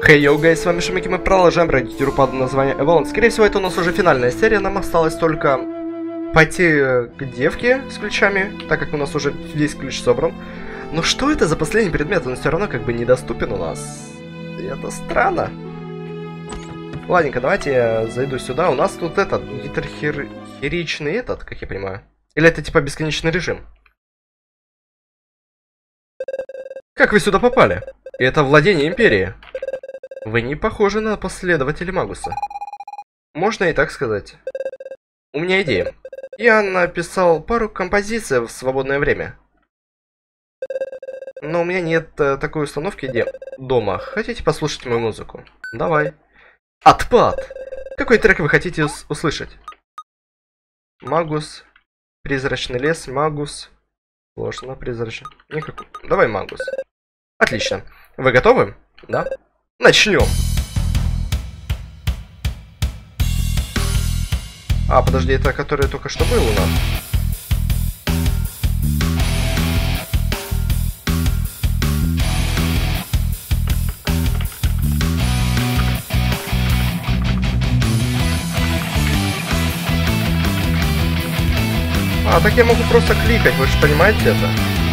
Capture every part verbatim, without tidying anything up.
Хей, йоу, гайс, с вами Шумики, мы продолжаем брать игру под названием Avalon. Скорее всего, это у нас уже финальная серия, нам осталось только пойти к девке с ключами, так как у нас уже весь ключ собран. Но что это за последний предмет? Он все равно как бы недоступен у нас. И это странно. Ладненько, давайте я зайду сюда. У нас тут этот, гиперхеричный этот, как я понимаю. Или это типа бесконечный режим? Как вы сюда попали? Это владение Империи. Вы не похожи на последователей Магуса. Можно и так сказать. У меня идея. Я написал пару композиций в свободное время. Но у меня нет э, такой установки где дома. Хотите послушать мою музыку? Давай. Отпад! Какой трек вы хотите услышать? Магус. Призрачный лес. Магус. Сложно, призрачный. Никакой. Давай Магус. Отлично. Вы готовы? Да? Начнем. А, подожди, это который только что был у нас. А, так я могу просто кликать, вы же понимаете это?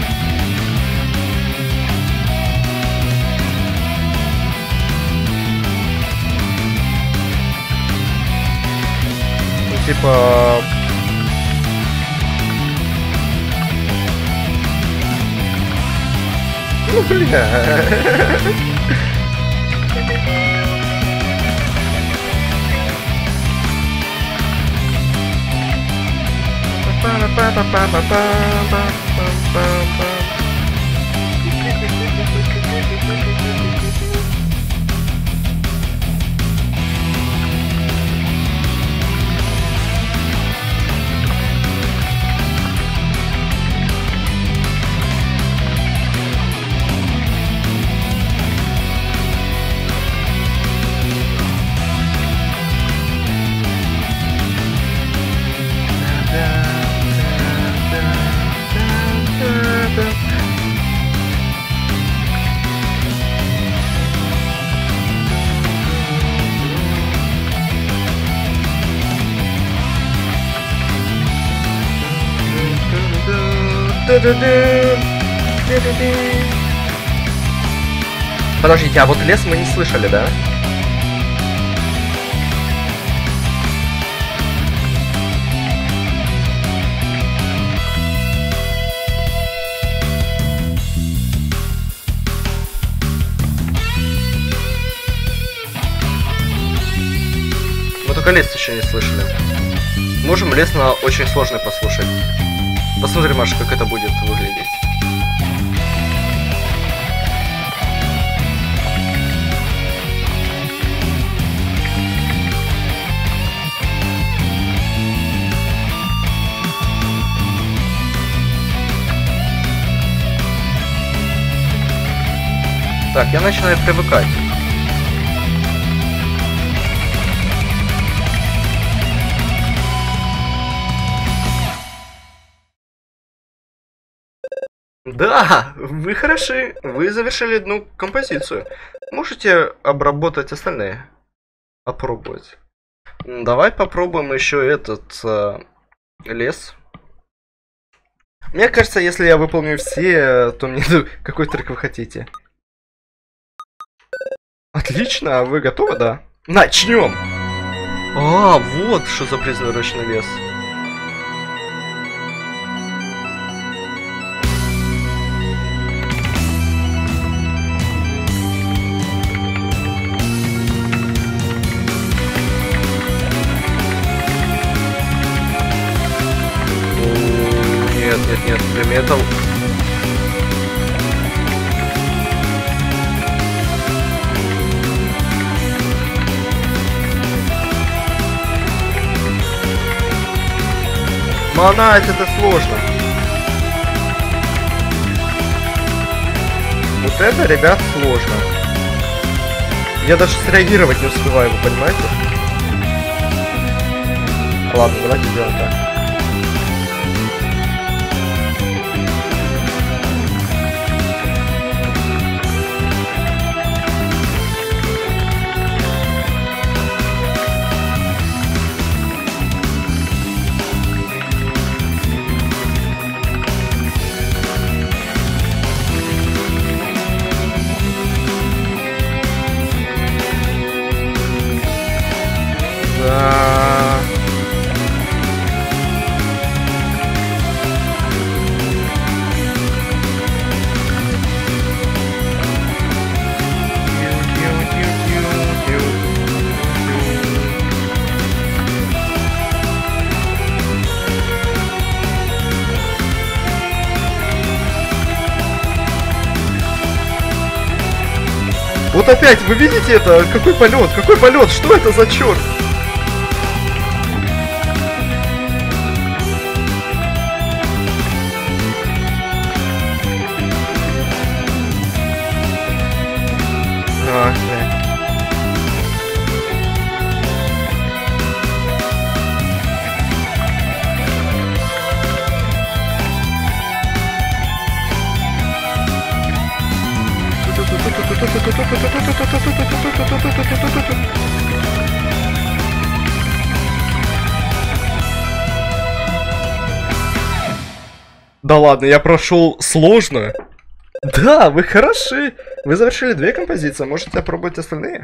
Типа... Ну, бля... Подождите, а вот лес мы не слышали, да? Мы только лес еще не слышали. Можем лес на очень сложный послушать. Посмотри, Маша, как это будет выглядеть. Так, я начинаю привыкать. Да, вы хороши. Вы завершили одну композицию. Можете обработать остальные? Попробовать. Давай попробуем еще этот э, лес. Мне кажется, если я выполню все, то мне... Какой трек вы хотите? Отлично, вы готовы, да? Начнем! А, вот что за призрачный лес. Нет, нет, нет, приметал. Манать это сложно. Вот это, ребят, сложно. Я даже среагировать не успеваю, вы понимаете? Ладно, давайте сделаем так. Да. Вот опять, вы видите это? Какой полет? Какой полет? Что это за черт? А, да. Да ладно, я прошел сложную. Да, вы хороши. Вы завершили две композиции, можете опробовать остальные.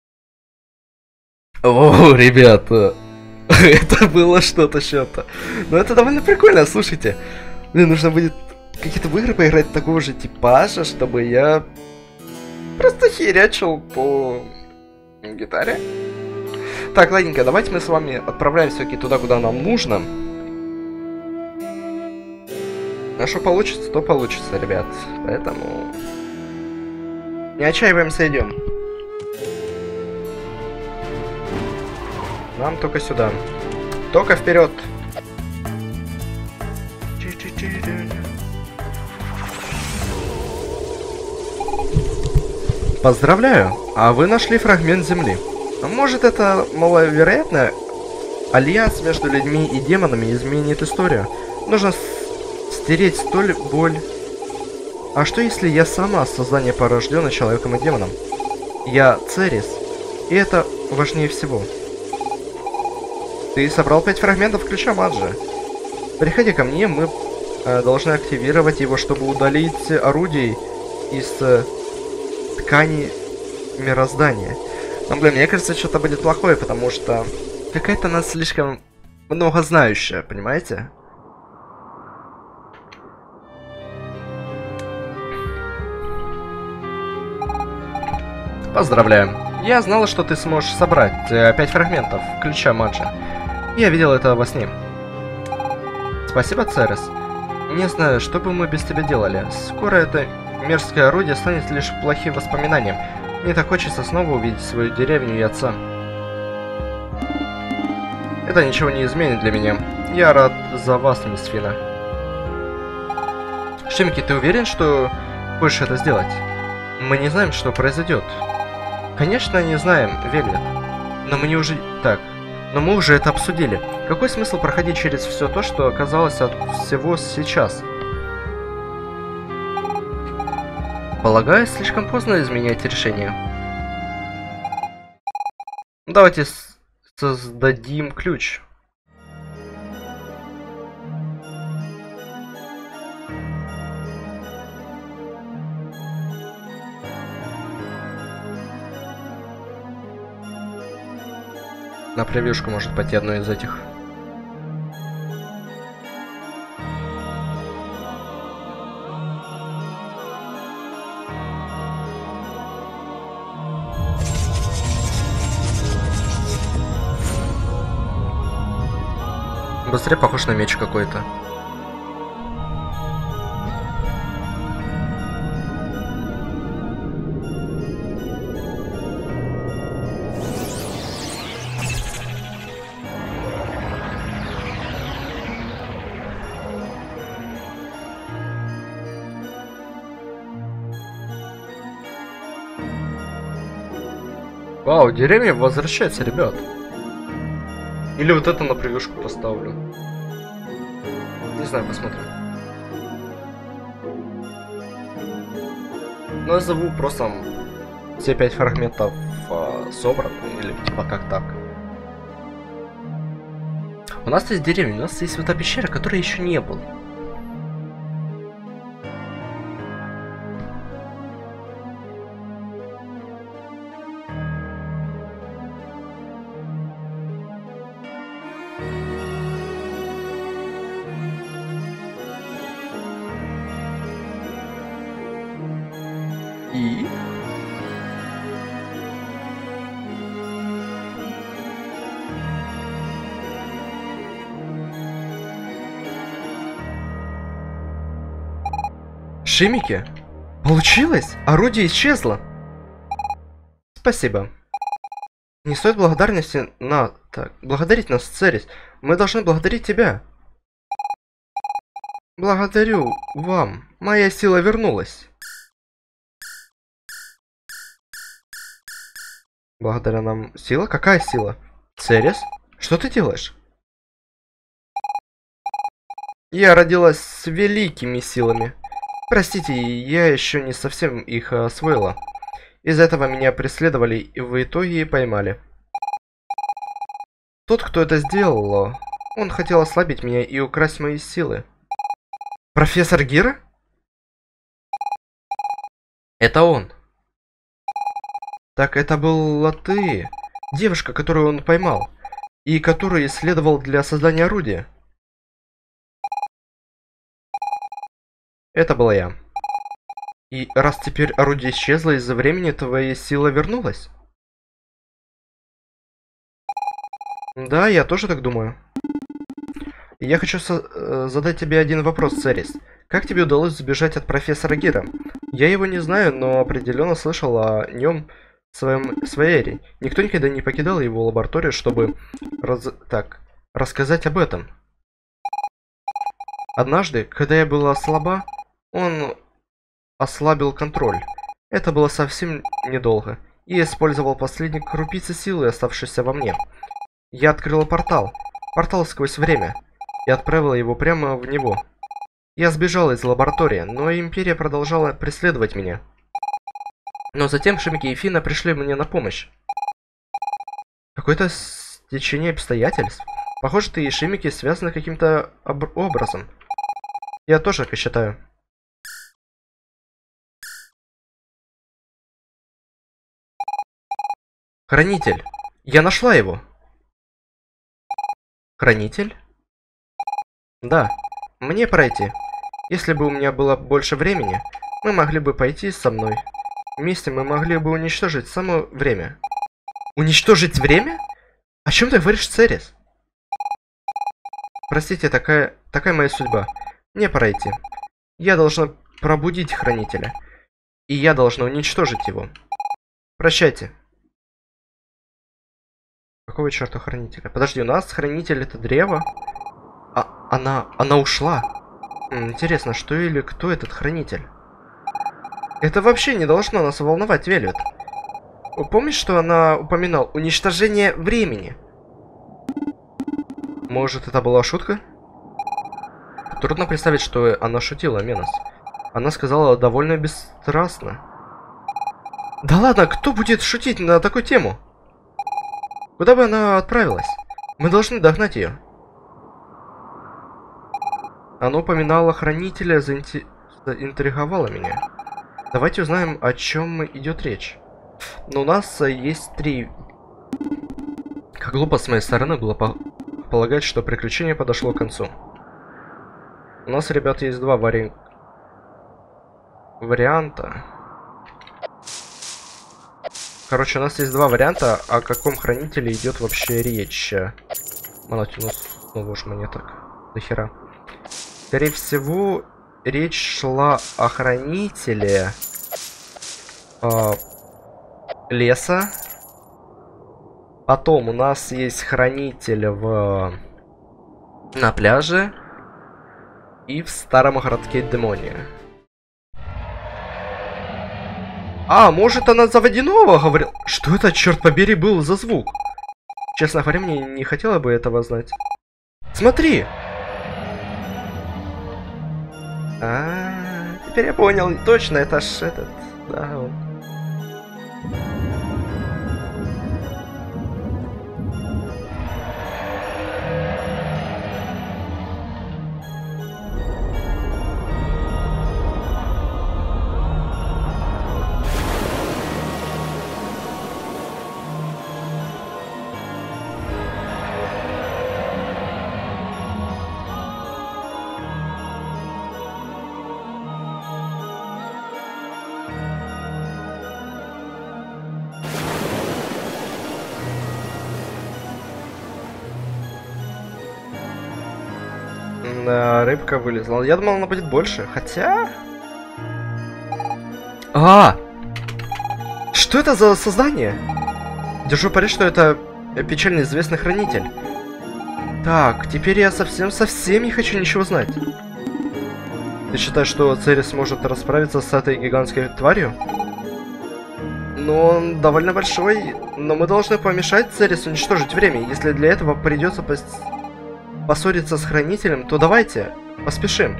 О, ребята. Это было что-то, что-то. Но это довольно прикольно, слушайте. Мне нужно будет какие-то в игры поиграть такого же типажа, чтобы я просто херячил по гитаре. Так, ладненько, давайте мы с вами отправляемся все-таки туда, куда нам нужно. А что получится, то получится, ребят. Поэтому не отчаиваемся, идем. Нам только сюда. Только вперед. Поздравляю, а вы нашли фрагмент Земли. Может, это маловероятно? Альянс между людьми и демонами изменит историю. Нужно стереть столь боль. А что если я сама создание порожденное человеком и демоном? Я Церис, и это важнее всего. Ты собрал пять фрагментов ключа Маджи. Приходи ко мне, мы э, должны активировать его, чтобы удалить орудий из э, ткани мироздания. Но для меня кажется, что-то будет плохое, потому что какая-то она слишком много знающая, понимаете? Поздравляю. Я знала, что ты сможешь собрать э, пять фрагментов ключа Маджи. Я видел это во сне. Спасибо, Церес. Не знаю, что бы мы без тебя делали. Скоро это мерзкое орудие станет лишь плохим воспоминанием. Мне так хочется снова увидеть свою деревню и отца. Это ничего не изменит для меня. Я рад за вас, мисс Фина. Шимки, ты уверен, что хочешь это сделать? Мы не знаем, что произойдет. Конечно, не знаем, Вельвет. Но мы не уже... Так. Но мы уже это обсудили. Какой смысл проходить через все то, что оказалось от всего сейчас? Полагаю, слишком поздно изменять решение. Давайте создадим ключ. На превьюшку может пойти одно из этих. Быстрее похож на меч какой-то. Вау, деревня возвращается, ребят. Или вот это на превьюшку поставлю. Не знаю, посмотрим. Ну, я зову просто все пять фрагментов э, собраны, или типа как так. У нас есть деревня, у нас есть вот та пещера, которой еще не было. Шимики? Получилось? Орудие исчезло. Спасибо. Не стоит благодарности на... Так, благодарить нас, Церис. Мы должны благодарить тебя. Благодарю вам. Моя сила вернулась. Благодаря нам сила? Какая сила? Церис? Что ты делаешь? Я родилась с великими силами. Простите, я еще не совсем их освоила. Из-за этого меня преследовали и в итоге поймали. Тот, кто это сделал, он хотел ослабить меня и украсть мои силы. Профессор Гира? Это он. Так это была ты, девушка, которую он поймал, и которую исследовал для создания орудия. Это была я. И раз теперь орудие исчезло из-за времени, твоя сила вернулась? Да, я тоже так думаю. Я хочу со задать тебе один вопрос, Церис. Как тебе удалось сбежать от профессора Гира? Я его не знаю, но определенно слышал о нем в своем своей. Никто никогда не покидал его лабораторию, чтобы раз... так, рассказать об этом. Однажды, когда я была слаба, он ослабил контроль. Это было совсем недолго. И использовал последние крупицы силы, оставшиеся во мне. Я открыла портал. Портал сквозь время. И отправила его прямо в него. Я сбежала из лаборатории, но Империя продолжала преследовать меня. Но затем Шимики и Фина пришли мне на помощь. Какое-то стечение обстоятельств. Похоже, ты и Шимики связаны каким-то образом. Я тоже так и считаю. Хранитель. Я нашла его. Хранитель? Да. Мне пройти. Если бы у меня было больше времени, мы могли бы пойти со мной. Вместе мы могли бы уничтожить само время. Уничтожить время? О чем ты говоришь, Церис? Простите, такая, такая моя судьба. Мне пора идти. Я должна пробудить Хранителя. И я должна уничтожить его. Прощайте. Какого черта Хранителя? Подожди, у нас Хранитель это древо. А, она, она ушла. Интересно, что или кто этот Хранитель? Это вообще не должно нас волновать, Вельвет. Помнишь, что она упоминал? Уничтожение времени. Может, это была шутка? Трудно представить, что она шутила, Менос. Она сказала довольно бесстрастно. Да ладно, кто будет шутить на такую тему? Куда бы она отправилась? Мы должны догнать ее. Она упоминала Хранителя, заинти... заинтриговала меня. Давайте узнаем, о чем идет речь. Но у нас есть три... Как глупо с моей стороны было по... полагать, что приключение подошло к концу. У нас, ребята, есть два вари... варианта. Короче, у нас есть два варианта, о каком Хранителе идет вообще речь. Молодец, ну снова уж мне так. Нахера. Скорее всего, речь шла о Хранителе э, леса. Потом у нас есть Хранитель в на пляже и в старом городке Демония. А, может, она за водяного говорила? Что это, черт побери, был за звук? Честно говоря, мне не хотела бы этого знать. Смотри! А, теперь я понял, точно, это ж этот, да, вот. Да, рыбка вылезла. Я думал, она будет больше. Хотя... А! Что это за создание? Держу пари, что это печально известный хранитель. Так, теперь я совсем-совсем не хочу ничего знать. Ты считаешь, что Церис сможет расправиться с этой гигантской тварью? Ну, он довольно большой, но мы должны помешать Церис уничтожить время. Если для этого придется пос... поссориться с хранителем, то давайте, поспешим.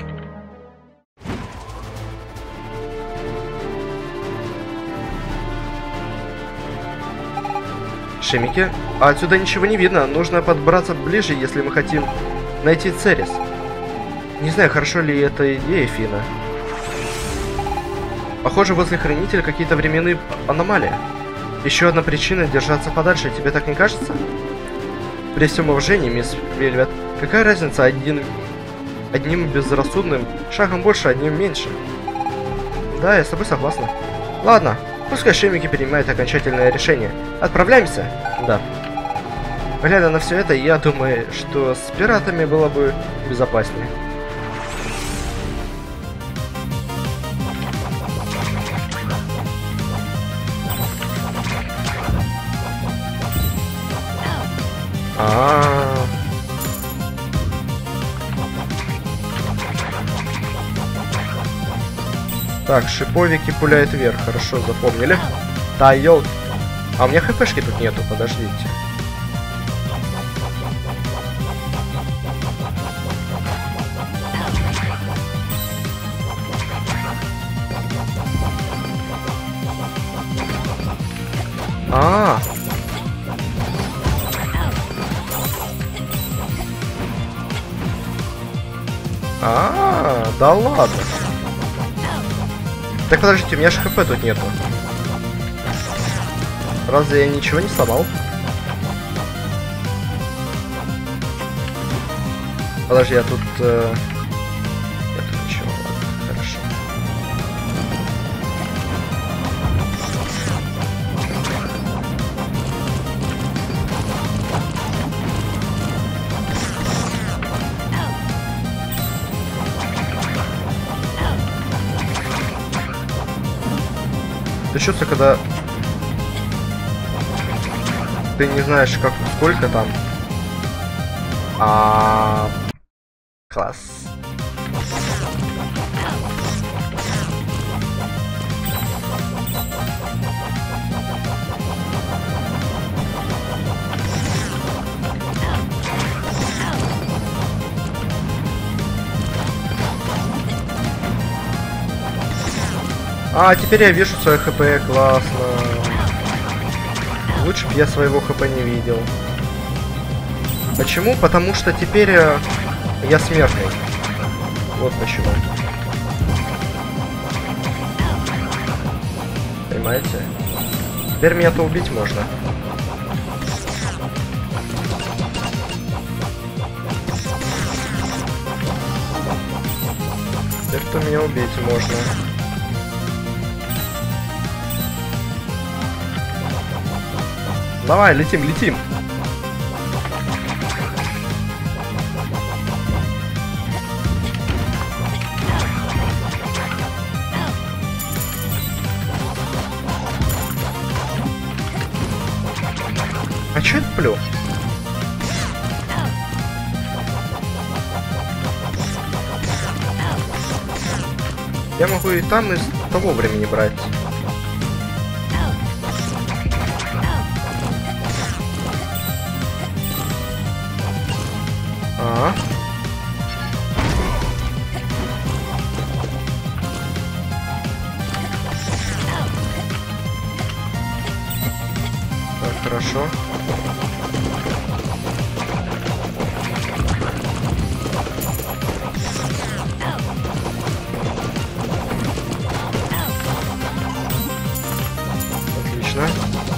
Шемики? А отсюда ничего не видно. Нужно подбраться ближе, если мы хотим найти Церис. Не знаю, хорошо ли это идея, Фина. Похоже, возле хранителя какие-то временные аномалии. Еще одна причина держаться подальше, тебе так не кажется? При всем уважении, мисс Вельвет, какая разница один... одним безрассудным шагом больше, одним меньше? Да, я с тобой согласна. Ладно, пускай Шемики принимают окончательное решение. Отправляемся? Да. Глядя на все это, я думаю, что с пиратами было бы безопаснее. А-а-а. Так, шиповики пуляют вверх, хорошо, запомнили. Да, ёл. А у меня хпшки тут нету, подождите. А-а-а. А, да ладно. Так подождите, у меня же хп тут нету. Разве я ничего не сломал? Подожди, я тут... Э... Я тут ничего, ладно, хорошо. Ты чувствуешь, когда ты не знаешь, как сколько там. А класс. А, теперь я вижу свое хп, классно. Лучше бы я своего хп не видел. Почему? Потому что теперь я смертный. Вот почему. Понимаете? Теперь меня-то убить можно. Теперь-то меня убить можно. Давай, летим, летим. А чё это плю? Я могу и там, и с того времени брать. А. Так, хорошо. Отлично.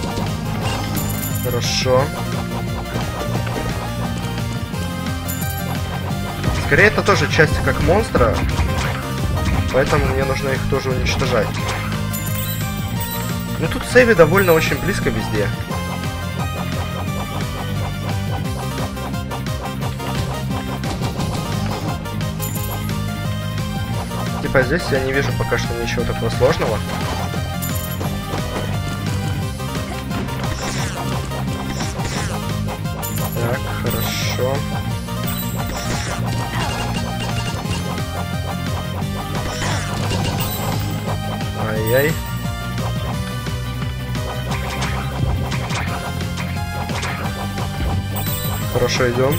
Хорошо. Скорее, это тоже часть как монстра, поэтому мне нужно их тоже уничтожать. Ну тут сейвы довольно очень близко везде. Типа здесь я не вижу пока что ничего такого сложного. Ай-яй. Хорошо, идем.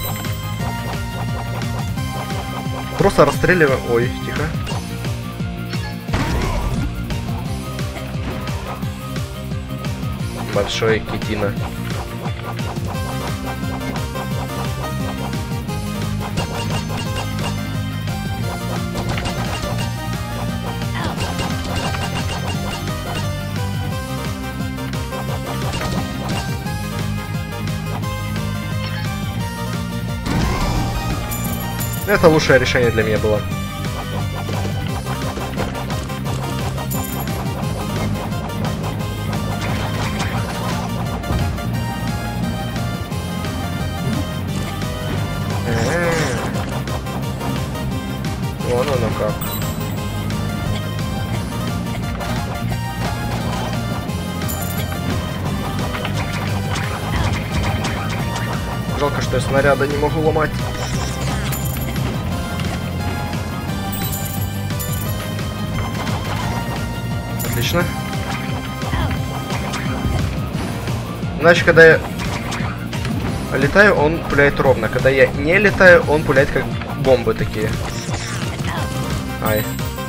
Просто расстреливаем. Ой, тихо. Большой китина. Это лучшее решение для меня было. Вон оно как. Жалко, что я снаряда не могу ломать. Отлично. Значит, когда я летаю, он пуляет ровно. Когда я не летаю, он пуляет как бомбы такие. Ай.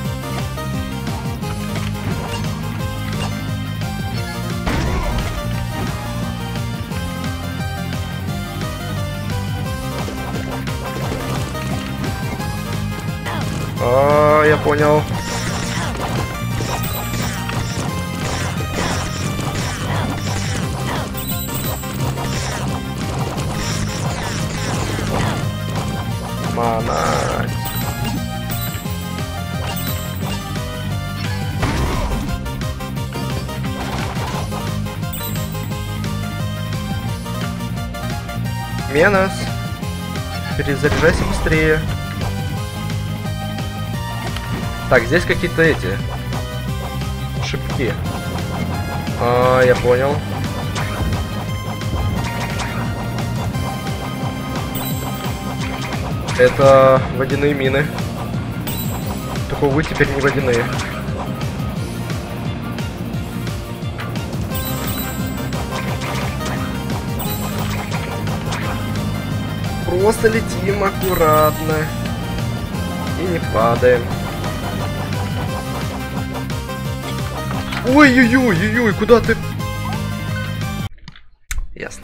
А, я понял. Мана. Менос. Перезаряжайся быстрее. Так, здесь какие-то эти шипки. А, я понял. Это водяные мины. Только, увы, теперь не водяные. Просто летим аккуратно. И не падаем. Ой-ой-ой-ой-ой, куда ты? Ясно.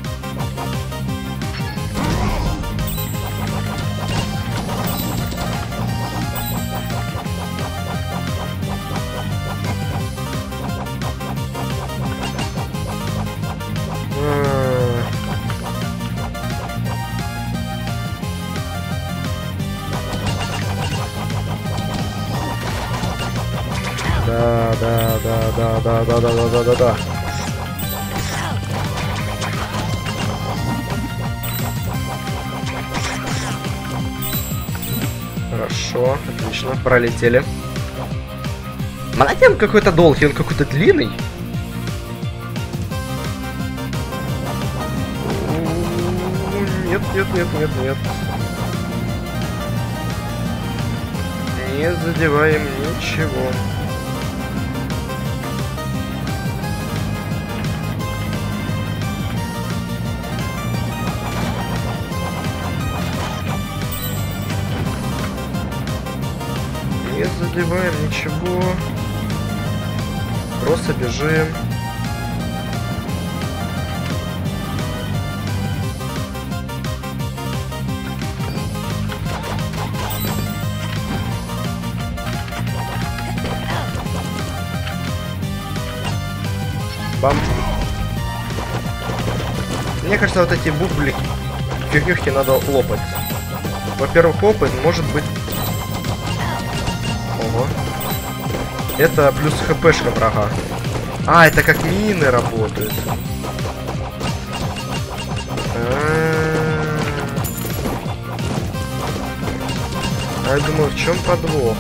Да, да, да, да, да, да, да, да, да, да. Хорошо, отлично, пролетели. Молодец, какой-то долгий, он какой-то длинный. Нет, нет, нет, нет, нет. Не задеваем ничего. Не задеваем ничего. Просто бежим. Бам. Мне кажется, вот эти бублики, фигнюхи надо лопать. Во-первых, опыт может быть... Ого. Это плюс хпшка врага. А, это как мины работают. А я думаю, в чем подвох?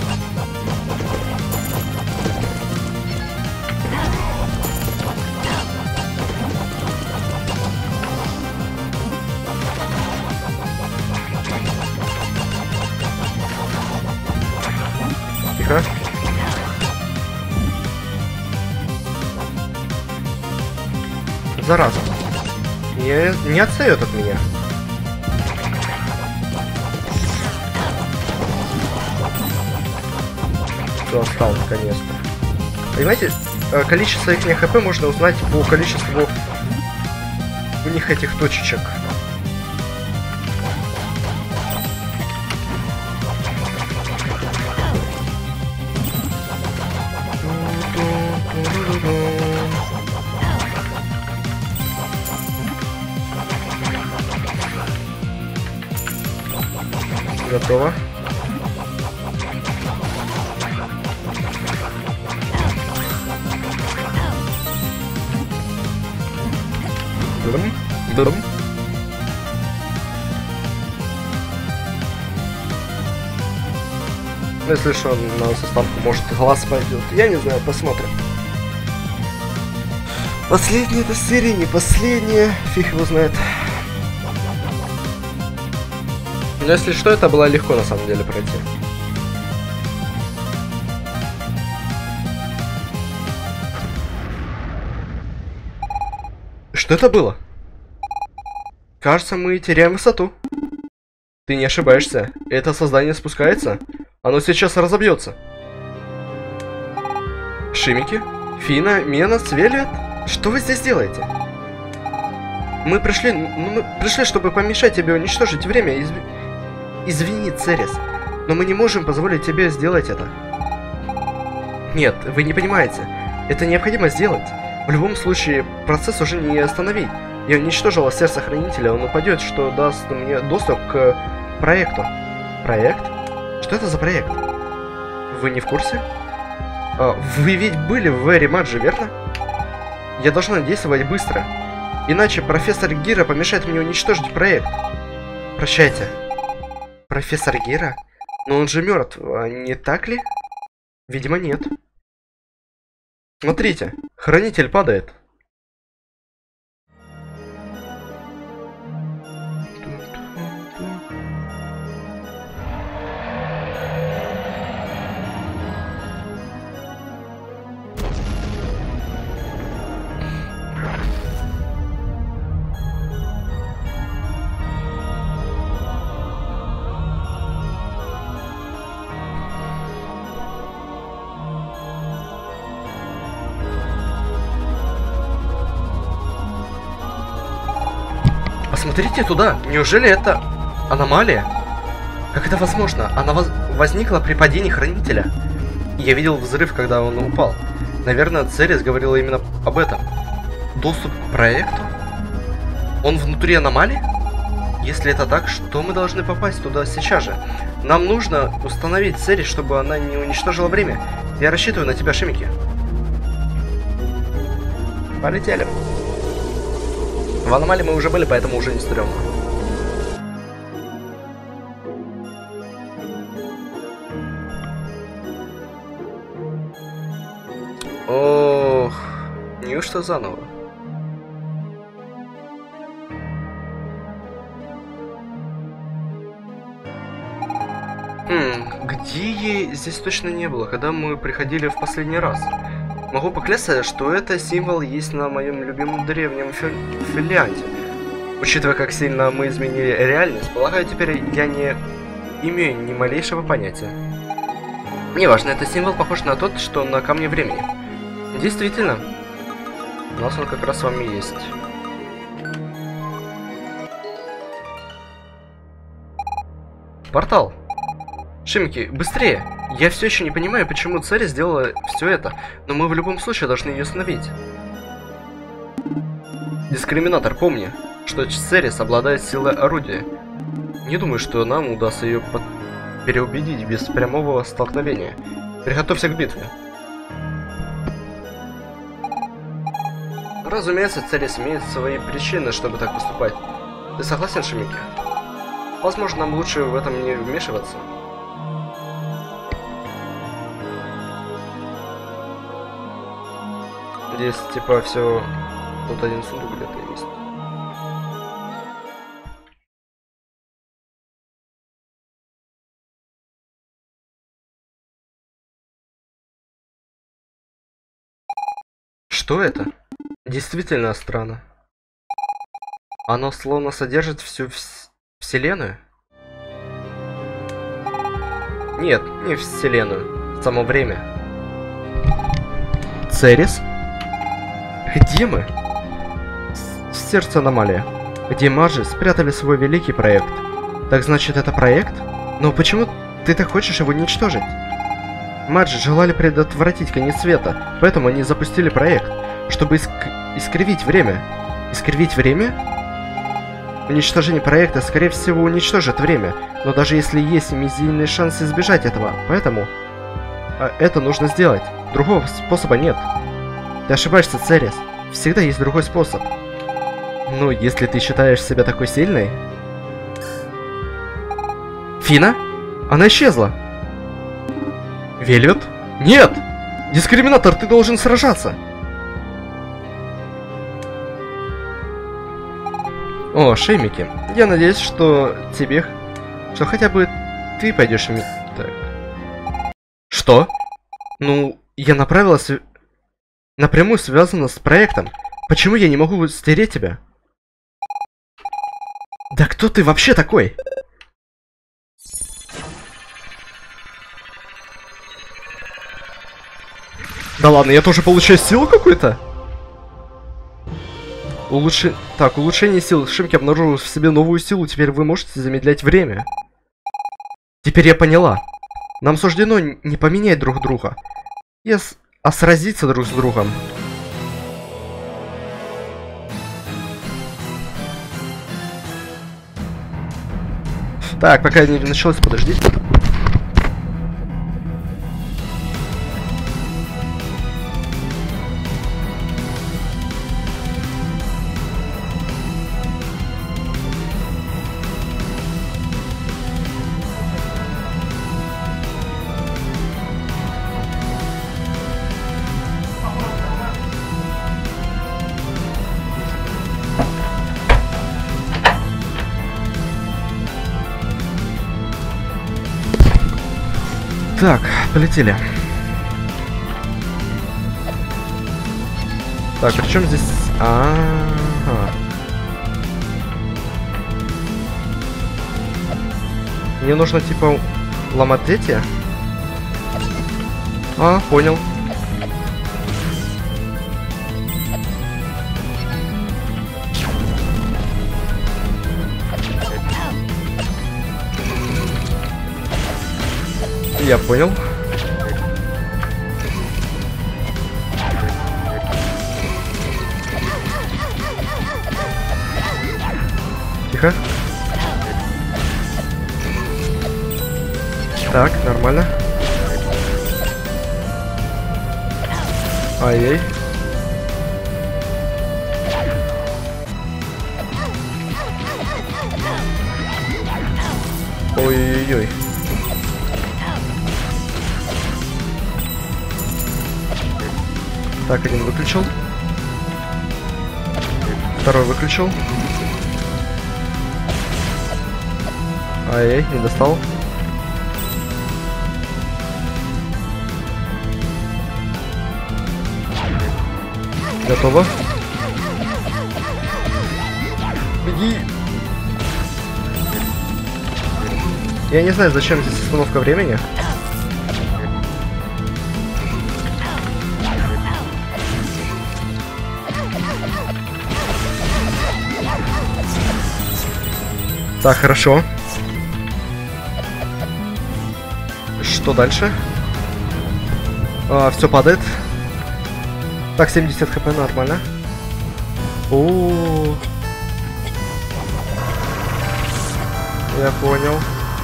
Тихо. Зараза. Не, не отстает от меня. Все, отстал наконец-то. Понимаете, количество их хп можно узнать по количеству у них этих точечек. Готово. Дурм, дурм. Если что, на составку может глаз пойдет. Я не знаю, посмотрим. Последняя эта серия, не последняя, фиг его знает. Но если что, это было легко на самом деле пройти. Что это было? Кажется, мы теряем высоту. Ты не ошибаешься. Это создание спускается. Оно сейчас разобьется. Шимики? Фина? Мена? Свелет? Что вы здесь делаете? Мы пришли... Ну, мы пришли, чтобы помешать тебе уничтожить время. Изв... Извини, Церес, но мы не можем позволить тебе сделать это. Нет, вы не понимаете. Это необходимо сделать. В любом случае, процесс уже не остановить. Я уничтожила сердце хранителя, он упадет, что даст мне доступ к проекту. Проект? Что это за проект? Вы не в курсе? А, вы ведь были в Very Much, верно? Я должна действовать быстро. Иначе профессор Гира помешает мне уничтожить проект. Прощайте. Профессор Гира? Но он же мертв, а не так ли? Видимо, нет. Смотрите, хранитель падает. Посмотрите туда. Неужели это аномалия? Как это возможно? Она воз... возникла при падении хранителя. Я видел взрыв, когда он упал. Наверное, Церес говорила именно об этом. Доступ к проекту? Он внутри аномалии? Если это так, что мы должны попасть туда сейчас же? Нам нужно установить Церес, чтобы она не уничтожила время. Я рассчитываю на тебя, Шимики. Полетели. В аномалии мы уже были, поэтому уже не стрёмно. Ох, неужто заново? Хм, где ей здесь точно не было, когда мы приходили в последний раз? Могу поклясться, что это символ есть на моем любимом древнем фи фолианте. Учитывая, как сильно мы изменили реальность, полагаю, теперь я не имею ни малейшего понятия. Неважно, это символ похож на тот, что на камне времени. Действительно, у нас он как раз с вами есть. Портал. Шимики, быстрее! Я все еще не понимаю, почему Церес сделала все это, но мы в любом случае должны ее остановить. Дискриминатор, помни, что Церес обладает силой орудия. Не думаю, что нам удастся ее под... переубедить без прямого столкновения. Приготовься к битве. Разумеется, Церес имеет свои причины, чтобы так поступать. Ты согласен, Шимики? Возможно, нам лучше в этом не вмешиваться. Здесь типа все, тут один сундук где-то есть. Что это? Действительно странно. Оно словно содержит всю вс вселенную? Нет, не вселенную. Само время. Церес? Где мы? С сердце аномалия. Где Марджи спрятали свой великий проект. Так значит, это проект? Но почему ты так хочешь его уничтожить? Марджи желали предотвратить конец света, поэтому они запустили проект, чтобы иск искривить время. Искривить время? Уничтожение проекта, скорее всего, уничтожит время, но даже если есть мизинный шанс избежать этого, поэтому а это нужно сделать. Другого способа нет. Ты ошибаешься, Церес. Всегда есть другой способ. Ну, если ты считаешь себя такой сильной... Фина? Она исчезла. Вельвет? Нет! Дискриминатор, ты должен сражаться. О, шеймики. Я надеюсь, что тебе... Что хотя бы ты пойдешь... Так. Что? Ну, я направилась... Напрямую связана с проектом. Почему я не могу стереть тебя? Да кто ты вообще такой? Да ладно, я тоже получаю силу какую-то? Улучши... Так, улучшение сил. Шимки обнаружил в себе новую силу. Теперь вы можете замедлять время. Теперь я поняла. Нам суждено не поменять друг друга, и с... а сразиться друг с другом. Так, пока не началось, подождите. Так, полетели. Так, при чем здесь... А-а-а. Мне нужно, типа, ломать эти? А, понял. Я понял. Тихо. Так, нормально. Ай-яй. Ой-ой-ой. Так, один выключил. Второй выключил. Ай-яй, не достал. Готово. Беги. Я не знаю, зачем здесь остановка времени. Так, хорошо. Что дальше? А, все падает. Так, семьдесят хп, нормально. О, я понял.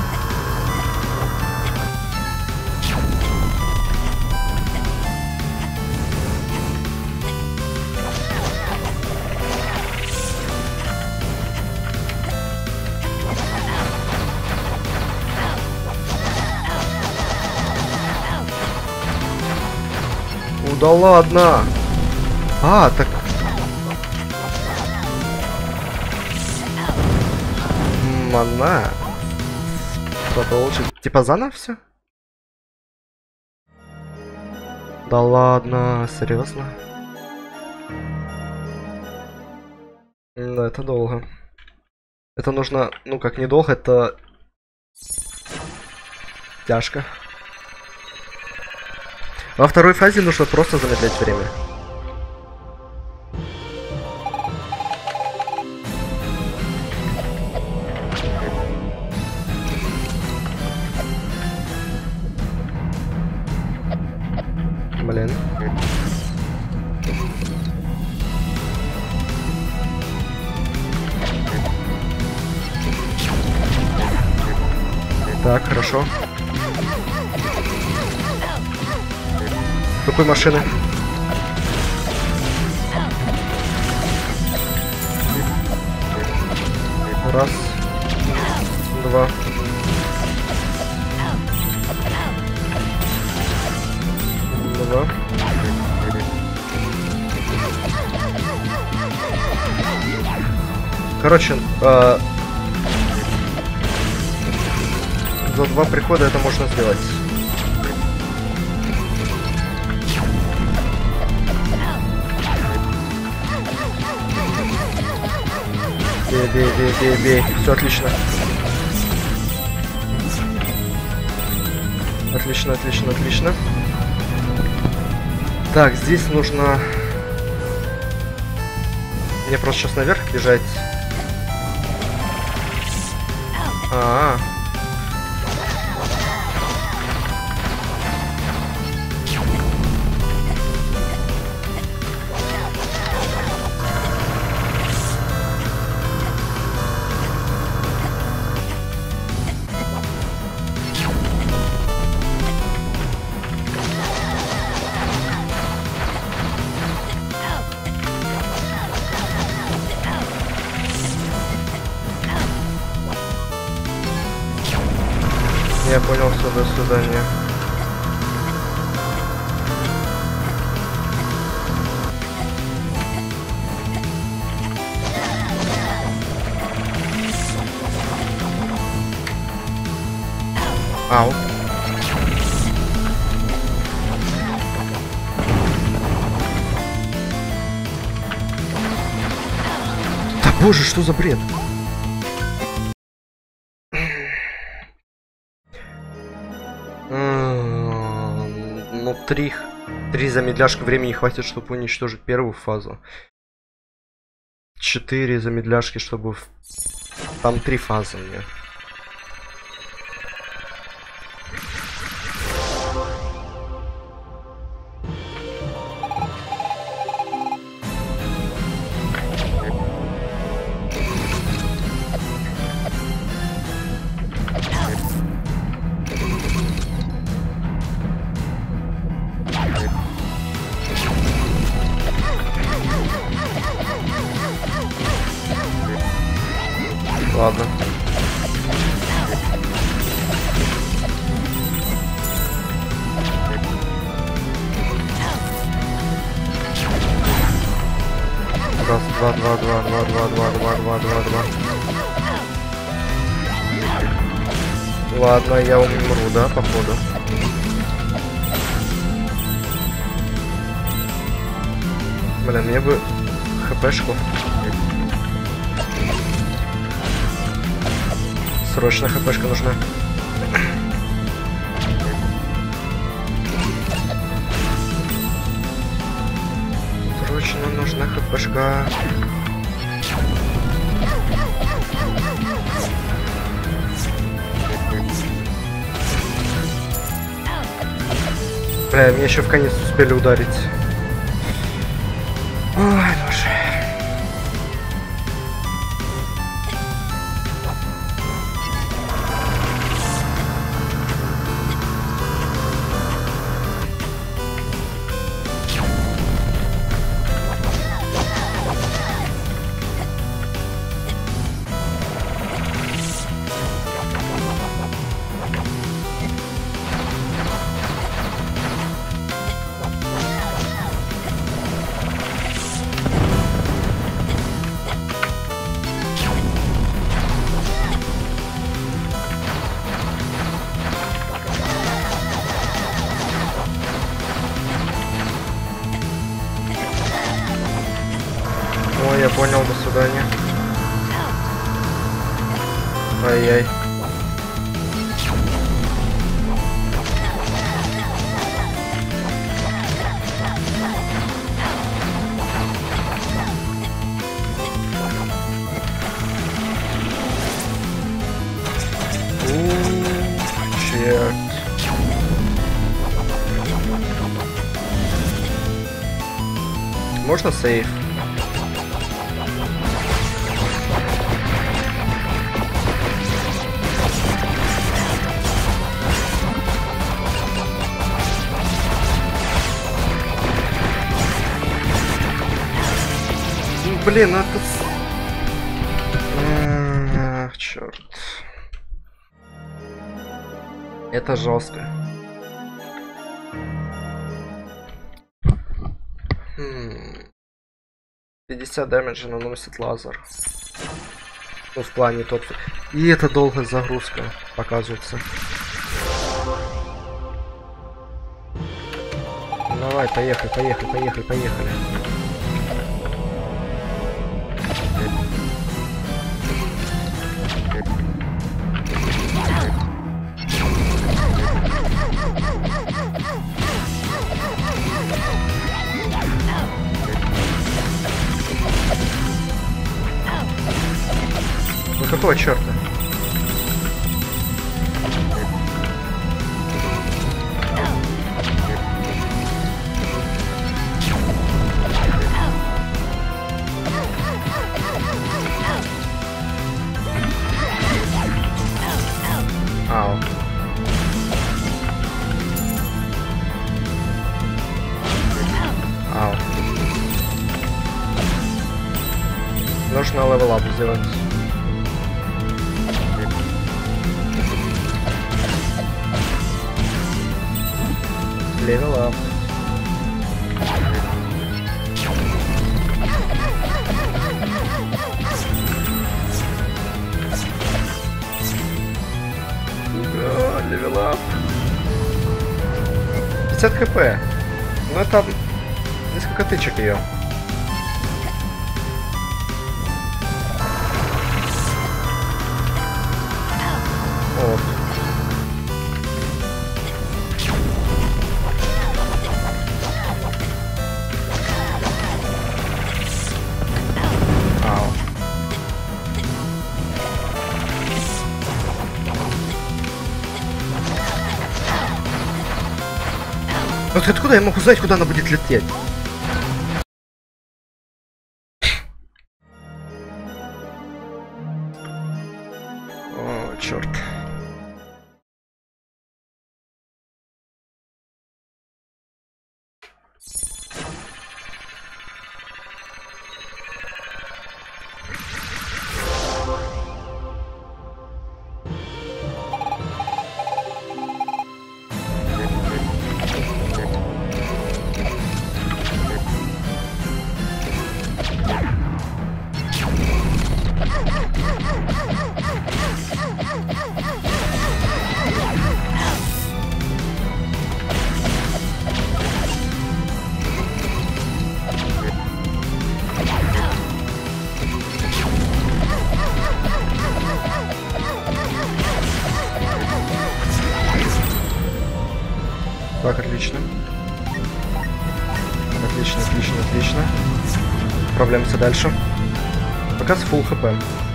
Да ладно. А, так... Мана. Продолжить. Типа заново все? Да ладно, серьезно? Да, это долго. Это нужно, ну как недолго, это тяжко. Во второй фазе нужно просто замедлять время. Блин. Так, хорошо. Какой машины? Раз. Два. Два. Короче, э, за два прихода это можно сделать. Бей, бей, бей, бей, бей. Все отлично. Отлично, отлично, отлично. Так, здесь нужно... Мне просто сейчас наверх бежать. А, -а, -а. Я понял, все, до свидания. Ау. Да боже, что за бред? Ну, три, три замедляшка времени хватит, чтобы уничтожить первую фазу. Четыре замедляшки, чтобы... Там три фазы мне. Ладно. Раз, два, два, два, два, два, два, два, два, два, два. Ладно, я умру, да, походу. Блин, мне бы хпшку. Срочно хпшка нужна. Срочно нужна хпшка. Бля, меня еще в конец успели ударить. Ой, боже. откуда они? Ай-яй. Черт. Можно сейф? Блин, ну это... Ах, черт. Это жестко. Хм. пятьдесят дамеджа наносит лазер. Ну, в плане тот... И это долгая загрузка, показывается. Давай, поехали, поехали, поехали, поехали. Ну какого черта? Ау. Ау. Нужно левел-ап сделать. Левел-ап. Левел-ап. пятьдесят хп. Ну это несколько тычек ее. Вот. Ау. Вот откуда я могу знать, куда она будет лететь? О, черт. Так, отлично. Отлично, отлично, отлично. Отправляемся дальше. Пока с full хп.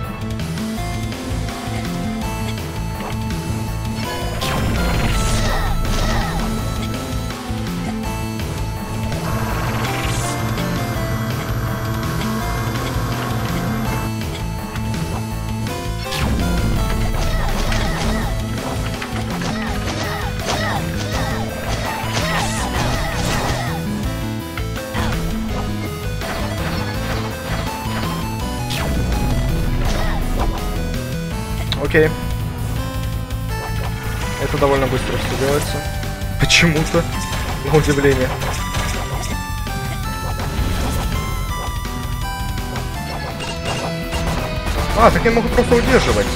Окей. Это довольно быстро все делается. Почему-то. На удивление. А, так я могу просто удерживать.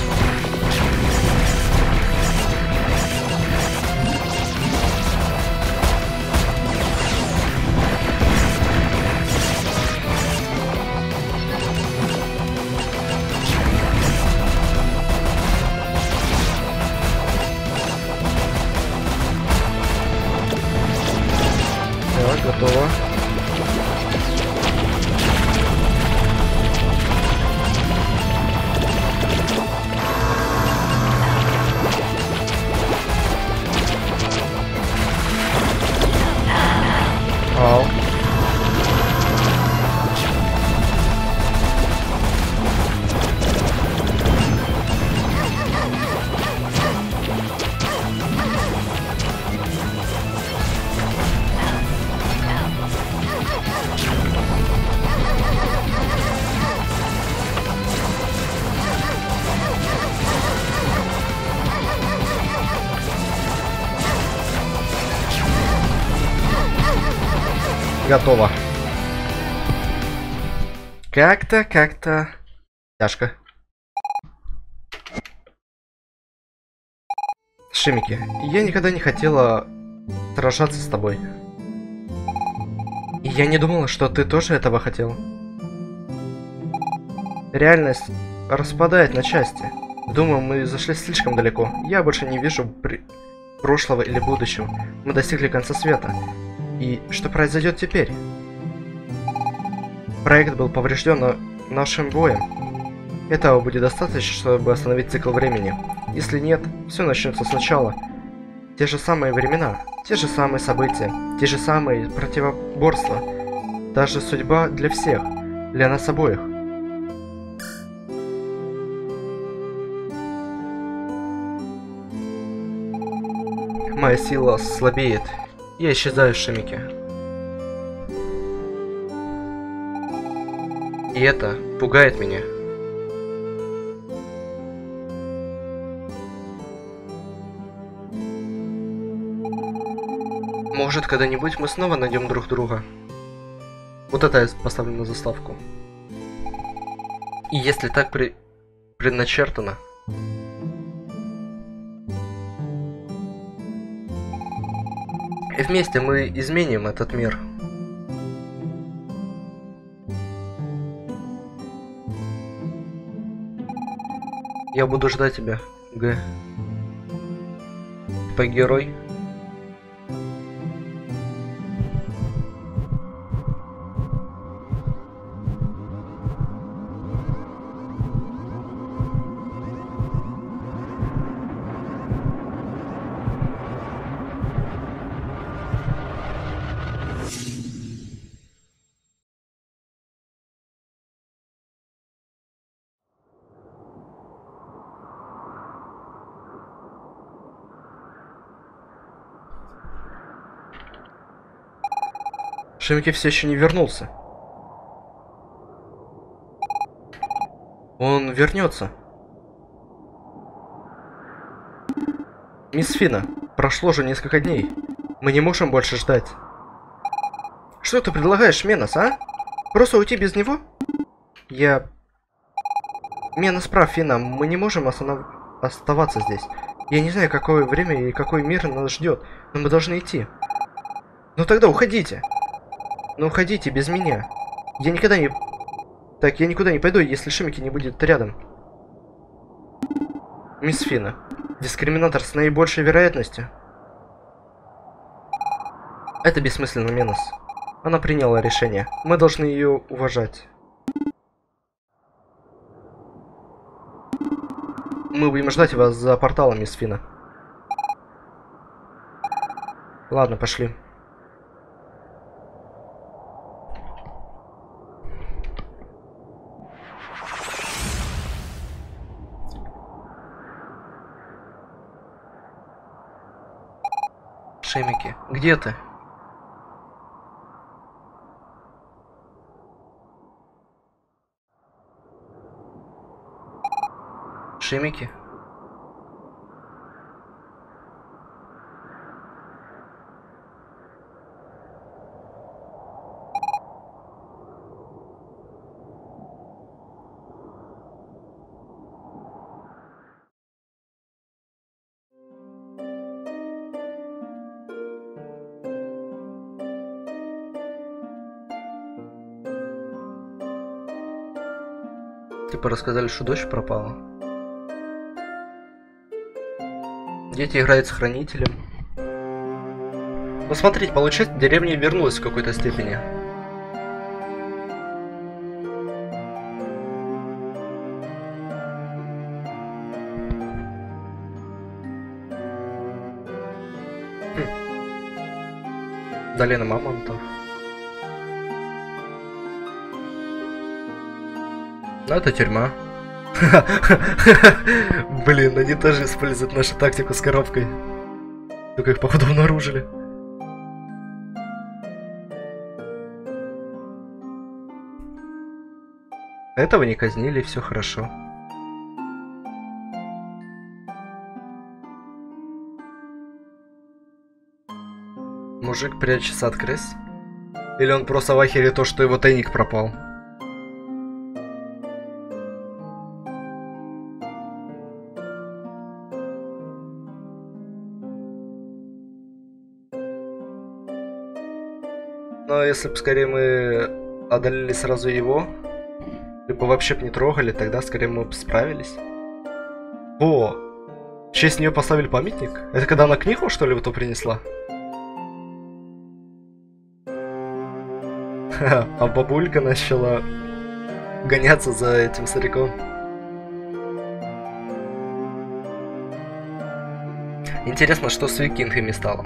Готово. Как-то, как-то... Тяжко. Шимики, я никогда не хотела сражаться с тобой. И я не думала, что ты тоже этого хотел. Реальность распадает на части. Думаю, мы зашли слишком далеко. Я больше не вижу при... прошлого или будущего. Мы достигли конца света. И что произойдет теперь? Проект был поврежден нашим боем. Этого будет достаточно, чтобы остановить цикл времени. Если нет, все начнется сначала. Те же самые времена, те же самые события, те же самые противоборства. Даже судьба для всех, для нас обоих. Моя сила слабеет. Я исчезаю в Шимике. И это пугает меня. Может, когда-нибудь мы снова найдем друг друга. Вот это я поставлю на заставку. И если так при... предначертано... И вместе мы изменим этот мир. Я буду ждать тебя, Г. Типа герой. Шимики все еще не вернулся. Он вернется. Мисс Фина, прошло же несколько дней. Мы не можем больше ждать. Что ты предлагаешь, Менос, а? Просто уйти без него? Я... Менос прав, Фина, мы не можем останов... оставаться здесь. Я не знаю, какое время и какой мир нас ждет, но мы должны идти. Ну тогда уходите. Ну уходите без меня. Я никогда не... Так, я никуда не пойду, если Шимики не будет рядом. Мисс Фина. Дискриминатор с наибольшей вероятностью. Это бессмысленно, Менос. Она приняла решение. Мы должны ее уважать. Мы будем ждать вас за порталом, мисс Фина. Ладно, пошли. Шимики, где ты? Шимики? Типа рассказали, что дочь пропала. Дети играют с хранителем. Ну смотрите, получается, деревня вернулась в какой-то степени. Хм. Долина мамонтов. Ну это тюрьма. Блин, они тоже используют нашу тактику с коробкой. Только их, походу, обнаружили. Этого не казнили, все хорошо. Мужик прячется от крыс. Или он просто в ахере то, что его тайник пропал? Но если бы скорее мы одолели сразу его, либо вообще бы не трогали, тогда скорее мы бы справились. О! В честь нее поставили памятник? Это когда она книгу, что ли, вот то принесла? А бабулька начала гоняться за этим стариком. Интересно, что с викингами стало?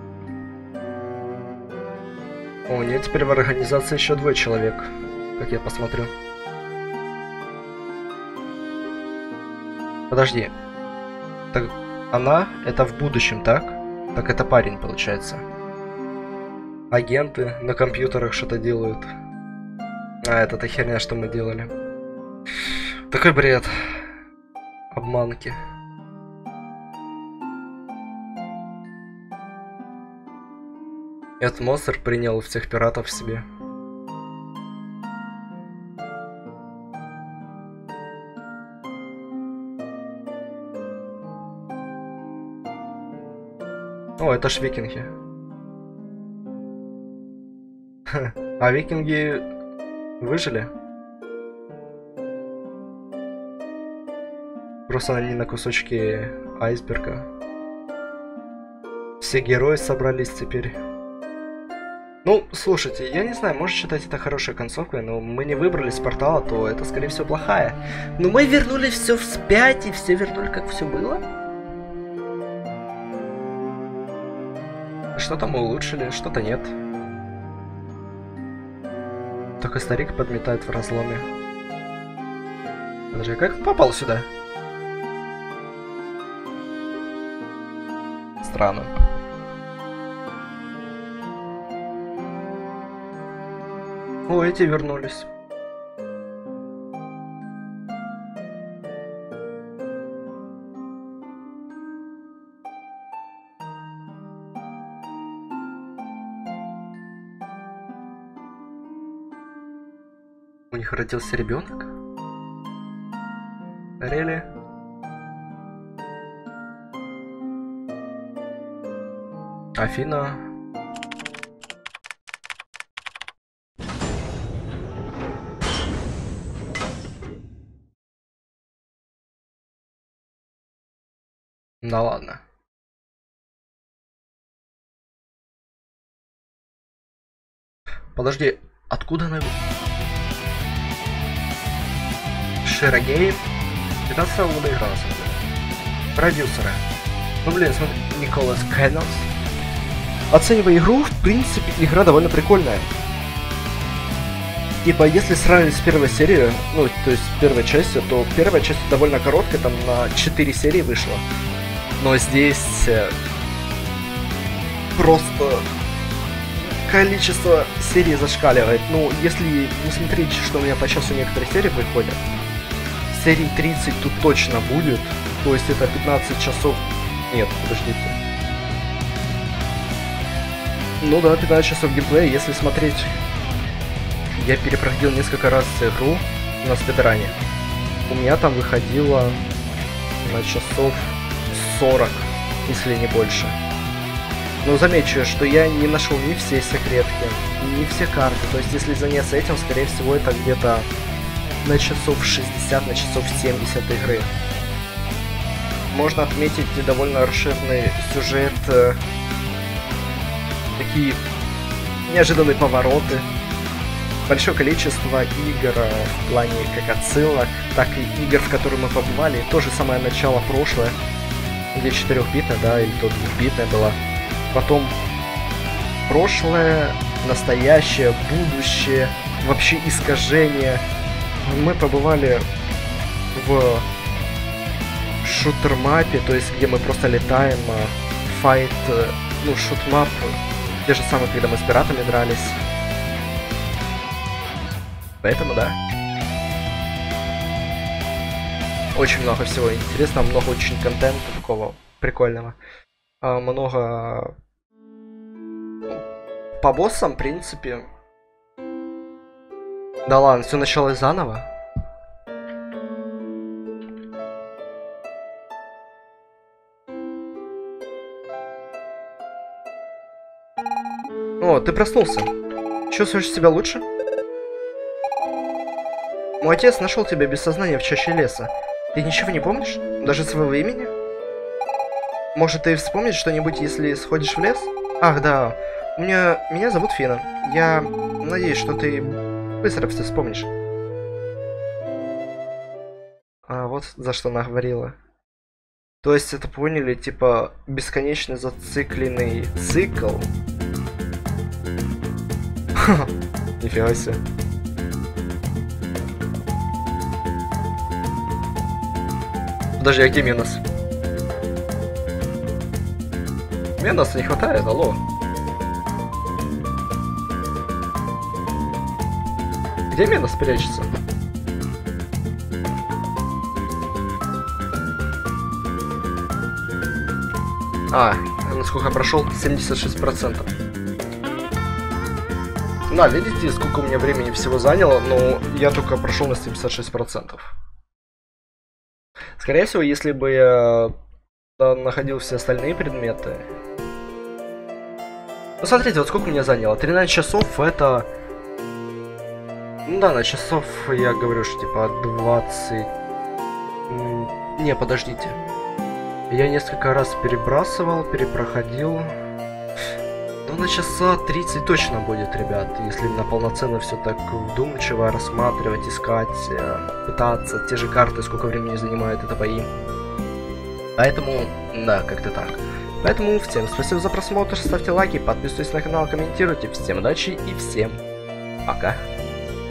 О, у нее теперь в организации еще двое человек, как я посмотрю. Подожди. Так она это в будущем, так? Так это парень, получается. Агенты на компьютерах что-то делают. А, это та херня, что мы делали. Такой бред. Обманки. Этот монстр принял всех пиратов в себе. О, это ж викинги. А викинги выжили? Просто они на кусочки айсберга. Все герои собрались теперь. Ну, слушайте, я не знаю, может считать это хорошей концовкой, но мы не выбрались с портала, то это, скорее всего, плохая. Но мы вернули все вспять, и все вернули, как все было. Что-то мы улучшили, что-то нет. Только старик подметает в разломе. Подожди, как он попал сюда? Странно. О, эти вернулись. У них родился ребенок? Рели? Афина? Да ладно. Подожди, откуда она... Широгейм? пятнадцатого года игра, на самом деле. Продюсеры. Ну блин, смотри, Николас Кэннелс. Оценивая игру, в принципе, игра довольно прикольная. Ибо если сравнивать с первой серией, ну, то есть с первой частью, то первая часть довольно короткая, там на четыре серии вышла. Но здесь э, просто количество серий зашкаливает. Ну, если не смотреть, что у меня по часу некоторые серии выходят, серий тридцать тут точно будет. То есть это пятнадцать часов... Нет, подождите. Ну да, пятнадцать часов геймплея. Если смотреть... Я перепроходил несколько раз игру на спидране. У меня там выходило на часов сорок, если не больше. Но замечу, что я не нашел ни все секретки, ни все карты. То есть, если заняться этим, скорее всего, это где-то на часов шестьдесят, на часов семьдесят игры. Можно отметить довольно расширенный сюжет, э, такие неожиданные повороты, большое количество игр э, в плане как отсылок, так и игр, в которые мы побывали. То же самое начало прошлое, где четырехбитная, да, или то двухбитная была. Потом прошлое, настоящее, будущее, вообще искажение. Мы побывали в шутер-мапе, то есть где мы просто летаем, файт, ну, шут-мап, те же самые, когда мы с пиратами дрались. Поэтому да. Очень много всего интересного, много очень контента такого прикольного. Много... По боссам, в принципе, Да ладно, все началось заново? О, ты проснулся. Чувствуешь себя лучше? Мой отец нашел тебя без сознания в чаще леса. Ты ничего не помнишь? Даже своего имени? Может, ты вспомнишь что-нибудь, если сходишь в лес? Ах, да. У меня... Меня зовут Фина. Я надеюсь, что ты быстро все вспомнишь. А вот за что она говорила. То есть это поняли, типа, бесконечно зацикленный цикл? Нифига себе. Подожди, а где Минос? Миноса не хватает, алло. Где Минос прячется? А, насколько я прошел? семьдесят шесть процентов. Да, видите, сколько у меня времени всего заняло, но я только прошел на семьдесят шесть процентов. Скорее всего, если бы я находил все остальные предметы... Ну, смотрите, вот сколько у меня заняло. тринадцать часов это... Ну да, на часов я говорю, что типа двадцать... Не, подождите. Я несколько раз перебрасывал, перепроходил. Ну, на часа тридцать точно будет, ребят. Если на полноценно все так вдумчиво рассматривать, искать, пытаться. Те же карты, сколько времени занимают это бои. Поэтому, да, как-то так. Поэтому всем спасибо за просмотр, ставьте лайки, подписывайтесь на канал, комментируйте. Всем удачи и всем пока.